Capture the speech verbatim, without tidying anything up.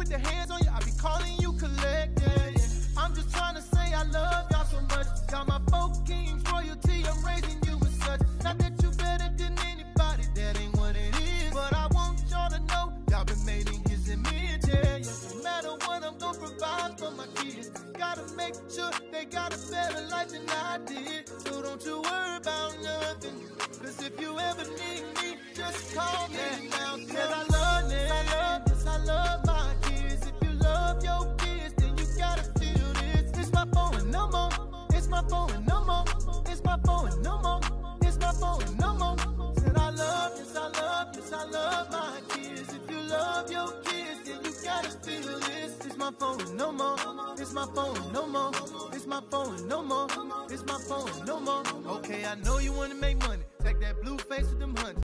put their hands on you, I be calling you collect, yeah, yeah. I'm just trying to say I love y'all so much. Got my four kings, royalty, I'm raising you with such. Not that you better than anybody, that ain't what it is. But I want y'all to know, y'all been made in his image, yeah, yeah. No matter what, I'm gonna provide for my kids. Gotta make sure they got a better life than I did. So don't you worry about nothing, cause if you ever need me, just call me now. Cause I love this, I love this, I love my kids. If you love your kids, then you gotta feel this. It's my phone and no more. It's my phone and no more. It's my phone and no more. It's my phone and no more. Said I love this, I love this, I love my kids. If you love your kids, then you gotta feel this. It's my phone and no more. It's my phone and no more. It's my phone and no more. It's my phone and no more. Okay, I know you wanna make money. Take that blue face with them hundreds.